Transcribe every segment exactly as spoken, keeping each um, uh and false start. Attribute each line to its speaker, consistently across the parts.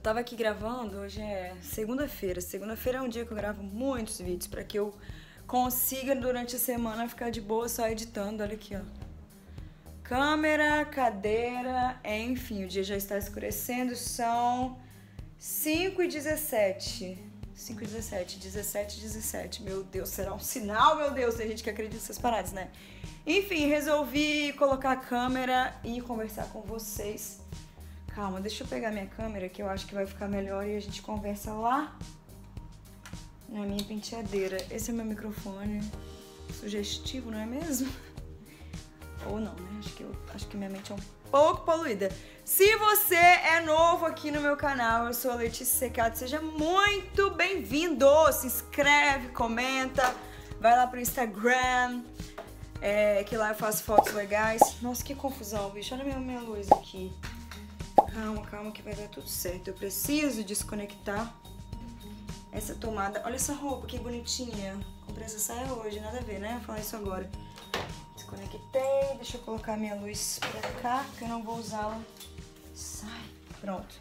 Speaker 1: Tava aqui gravando, hoje é segunda-feira. Segunda-feira é um dia que eu gravo muitos vídeos pra que eu consiga durante a semana ficar de boa só editando. Olha aqui, ó. Câmera, cadeira, enfim, o dia já está escurecendo, são cinco e dezessete. cinco e dezessete, dezessete e dezessete. Meu Deus, será um sinal, meu Deus? Tem gente que acredita nessas paradas, né? Enfim, resolvi colocar a câmera e conversar com vocês. Calma, deixa eu pegar minha câmera que eu acho que vai ficar melhor e a gente conversa lá na minha penteadeira. Esse é meu microfone sugestivo, não é mesmo? Ou não, né? Acho que, eu, acho que minha mente é um pouco poluída. Se você é novo aqui no meu canal, eu sou a Letícia Secato, seja muito bem-vindo! Se inscreve, comenta, vai lá pro Instagram, é, que lá eu faço fotos legais. Nossa, que confusão, bicho. Olha a minha, minha luz aqui. Calma, calma que vai dar tudo certo. Eu preciso desconectar essa tomada. Olha essa roupa, que bonitinha. Comprei essa saia hoje, nada a ver, né? Vou falar isso agora. Desconectei, deixa eu colocar minha luz pra cá, que eu não vou usá-la. Sai, pronto.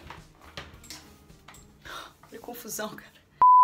Speaker 1: Que confusão, cara.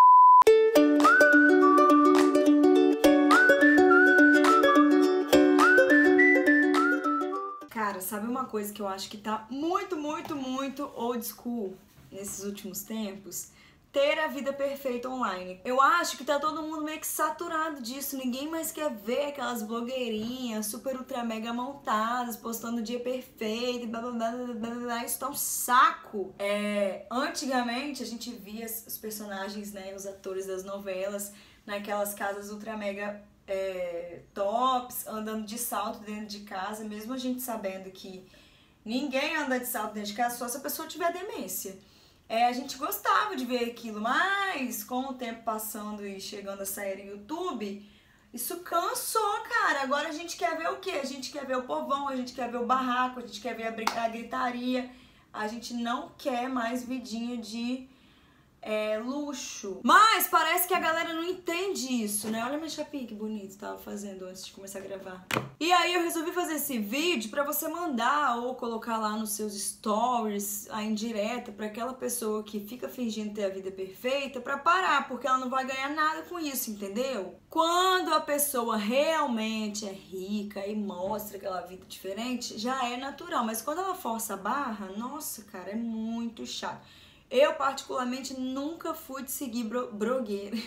Speaker 1: Cara, sabe uma coisa que eu acho que tá muito, muito, muito old school nesses últimos tempos? Ter a vida perfeita online. Eu acho que tá todo mundo meio que saturado disso. Ninguém mais quer ver aquelas blogueirinhas super ultra mega montadas, postando o dia perfeito e blá blá blá blá blá blá. Isso tá um saco. É, antigamente a gente via os personagens, né, os atores das novelas naquelas casas ultra mega é, tops, andando de salto dentro de casa, mesmo a gente sabendo que ninguém anda de salto dentro de casa só se a pessoa tiver demência. É, a gente gostava de ver aquilo, mas com o tempo passando e chegando a sair no YouTube, isso cansou, cara. Agora a gente quer ver o quê? A gente quer ver o povão, a gente quer ver o barraco, a gente quer ver a, a gritaria. A gente não quer mais vidinha de é, luxo. Mas parece que a galera não entende isso, né? Olha minha chapinha que bonita, tava fazendo antes de começar a gravar. E aí eu resolvi fazer esse vídeo pra você mandar ou colocar lá nos seus stories, a indireta, pra aquela pessoa que fica fingindo ter a vida perfeita, pra parar, porque ela não vai ganhar nada com isso, entendeu? Quando a pessoa realmente é rica e mostra aquela vida diferente, já é natural. Mas quando ela força a barra, nossa, cara, é muito chato. Eu, particularmente, nunca fui de seguir bro blogueira.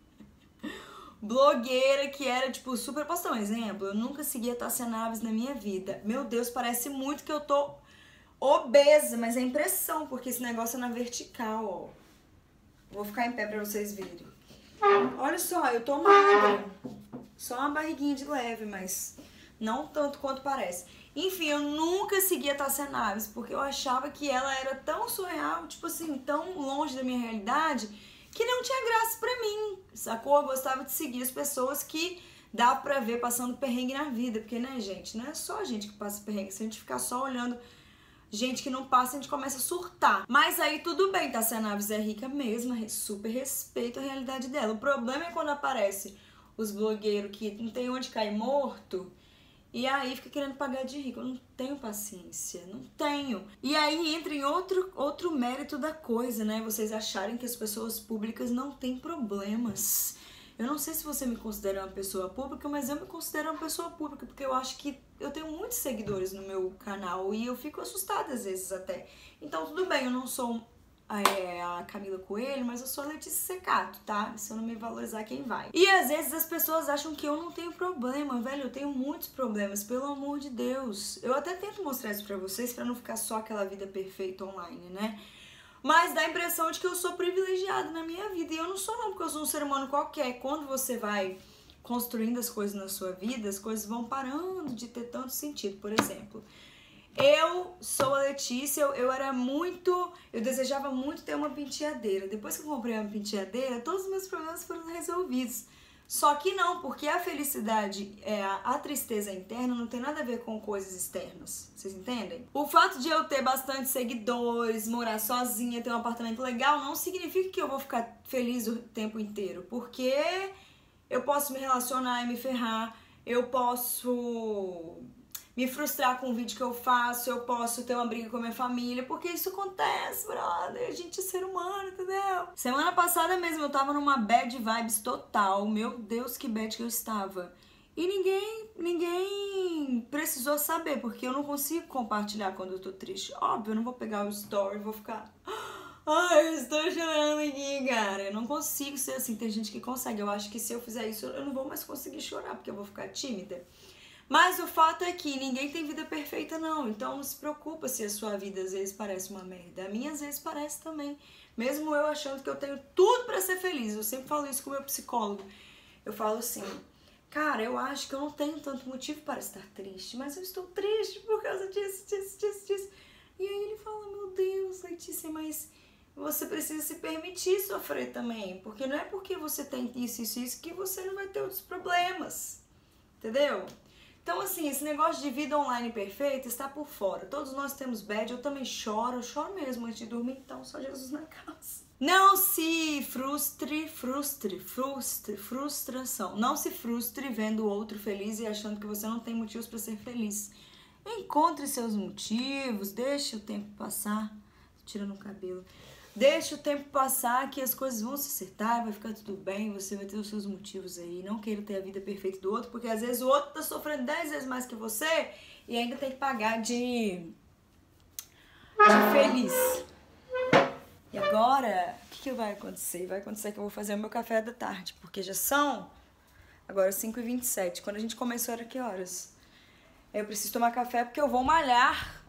Speaker 1: Blogueira que era, tipo, super... Posso dar um exemplo? Eu nunca segui a Tássia Naves na minha vida. Meu Deus, parece muito que eu tô obesa, mas é impressão, porque esse negócio é na vertical, ó. Vou ficar em pé pra vocês verem. Olha só, eu tô magra. Só uma barriguinha de leve, mas não tanto quanto parece. Enfim, eu nunca segui a Tássia Naves, porque eu achava que ela era tão surreal, tipo assim, tão longe da minha realidade, que não tinha graça pra mim, sacou? Eu gostava de seguir as pessoas que dá pra ver passando perrengue na vida, porque, né, gente, não é só a gente que passa perrengue, se a gente ficar só olhando gente que não passa, a gente começa a surtar. Mas aí tudo bem, Tássia Naves é rica mesmo, super respeito a realidade dela. O problema é quando aparece os blogueiros que não tem onde cair morto, e aí fica querendo pagar de rico. Eu não tenho paciência, não tenho. E aí entra em outro, outro mérito da coisa, né? Vocês acharem que as pessoas públicas não têm problemas. Eu não sei se você me considera uma pessoa pública, mas eu me considero uma pessoa pública, porque eu acho que eu tenho muitos seguidores no meu canal e eu fico assustada às vezes até. Então tudo bem, eu não sou É, a Camila Coelho, mas eu sou a Letícia Secato, tá? Se eu não me valorizar, quem vai? E às vezes as pessoas acham que eu não tenho problema, velho, eu tenho muitos problemas, pelo amor de Deus. Eu até tento mostrar isso pra vocês, pra não ficar só aquela vida perfeita online, né? Mas dá a impressão de que eu sou privilegiada na minha vida, e eu não sou não, porque eu sou um ser humano qualquer. Quando você vai construindo as coisas na sua vida, as coisas vão parando de ter tanto sentido. Por exemplo, eu sou a Letícia, eu, eu era muito, eu desejava muito ter uma penteadeira. Depois que eu comprei uma penteadeira, todos os meus problemas foram resolvidos. Só que não, porque a felicidade, é, a tristeza interna não tem nada a ver com coisas externas, vocês entendem? O fato de eu ter bastante seguidores, morar sozinha, ter um apartamento legal, não significa que eu vou ficar feliz o tempo inteiro. Porque eu posso me relacionar e me ferrar, eu posso me frustrar com o vídeo que eu faço, eu posso ter uma briga com a minha família, porque isso acontece, brother, a gente é ser humano, entendeu? Semana passada mesmo eu tava numa bad vibes total, meu Deus, que bad que eu estava. E ninguém, ninguém precisou saber, porque eu não consigo compartilhar quando eu tô triste. Óbvio, eu não vou pegar o story e vou ficar... Ai, eu estou chorando aqui, cara. Eu não consigo ser assim. Tem gente que consegue. Eu acho que se eu fizer isso, eu não vou mais conseguir chorar, porque eu vou ficar tímida. Mas o fato é que ninguém tem vida perfeita, não. Então não se preocupa se a sua vida às vezes parece uma merda. A minha às vezes parece também. Mesmo eu achando que eu tenho tudo pra ser feliz. Eu sempre falo isso com o meu psicólogo. Eu falo assim... Cara, eu acho que eu não tenho tanto motivo para estar triste, mas eu estou triste por causa disso, disso, disso, disso. E aí ele fala, meu Deus, Letícia, mas você precisa se permitir sofrer também, porque não é porque você tem isso, isso, isso, que você não vai ter outros problemas, entendeu? Então, assim, esse negócio de vida online perfeita está por fora. Todos nós temos bad, eu também choro, eu choro mesmo antes de dormir, então só Jesus na casa. Não se frustre, frustre, frustre, frustração. Não se frustre vendo o outro feliz e achando que você não tem motivos para ser feliz. Encontre seus motivos, deixe o tempo passar. Tirando o cabelo. Deixe o tempo passar que as coisas vão se acertar, vai ficar tudo bem, você vai ter os seus motivos aí. Não queira ter a vida perfeita do outro, porque às vezes o outro tá sofrendo dez vezes mais que você e ainda tem que pagar de, de feliz. E agora, o que, que vai acontecer? Vai acontecer que eu vou fazer o meu café da tarde, porque já são agora cinco e vinte e sete. Quando a gente começou era que horas? Eu preciso tomar café porque eu vou malhar.